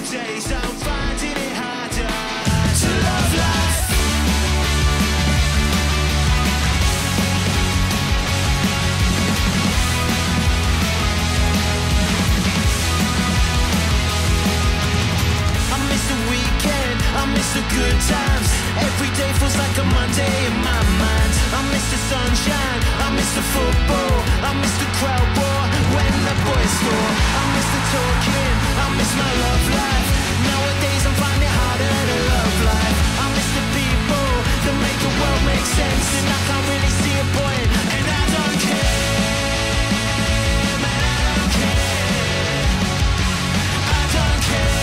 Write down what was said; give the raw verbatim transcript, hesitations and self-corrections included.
days I'm finding it harder to love life. I miss the weekend, I miss the good times. Every day feels like a Monday in my mind. I miss the sunshine, I miss the football, I miss the crowd war when the boys score. I miss the talking, I miss my love life. Nowadays I'm finding it harder to love life. I miss the people that make the world make sense, and I can't really see a point, and I don't care, man, I don't care, I don't care.